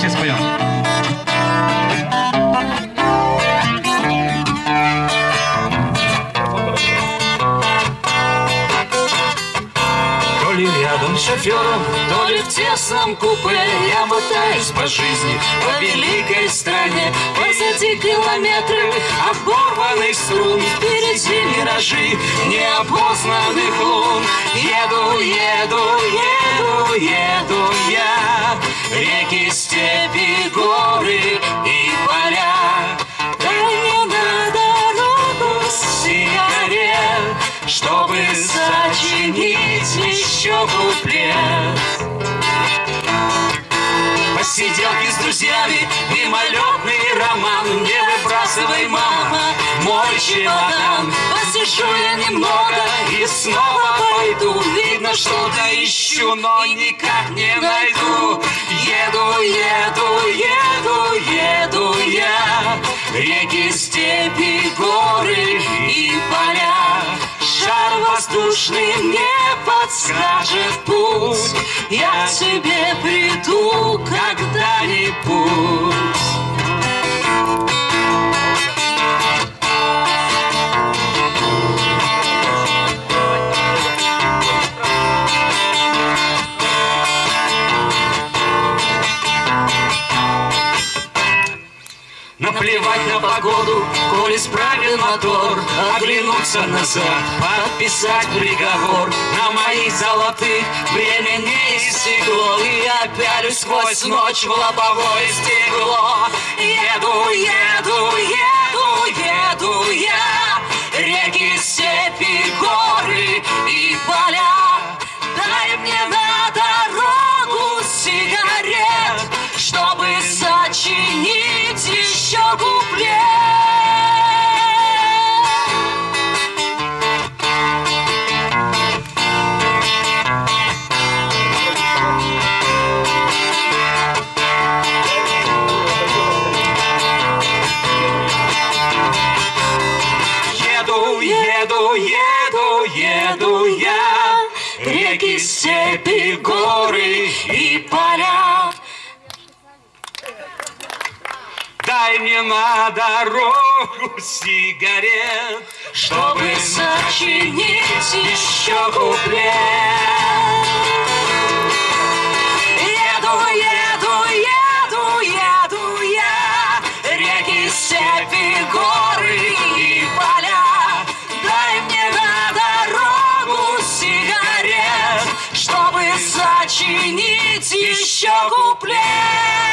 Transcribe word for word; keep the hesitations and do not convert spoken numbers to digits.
все споем. То ли рядом с шофером, то ли в тесном купе я мотаюсь по жизни, по великой стране. Позади километры оборванных струн, впереди миражи неопознанных лун. Еду, еду, еду, еду я, реки, степи, горы и поля. Дай мне на дорогу сигарет, чтобы сочинить еще куплет. Посиделки с друзьями, мимолетный роман. Не выбрасывай, мама, мой чемодан. Посижу я немного и снова пойду. Видно, что-то ищу, но никак не найду. Еду, еду, еду, еду я, реки, степи, горы и поля. Шар воздушный мне подскажет путь, я к тебе приду когда-нибудь. Наплевать на погоду, коль исправил мотор, оглянуться назад, подписать приговор. На моих золотых время не истекло, и я пялюсь сквозь ночь в лобовое стекло. Еду, еду, еду, еду я, реки, степи, горы и поля. Дай мне на дорогу сигарет, чтобы сочинить еще куплет. Еду, еду, еду, еду я, реки, степи, горы и поля. Дай мне на дорогу сигарет, чтобы сочинить еще куплет. Еду, еду, еду, еду я, реки, степи, горы и поля. Дай мне на дорогу сигарет, чтобы сочинить еще куплет.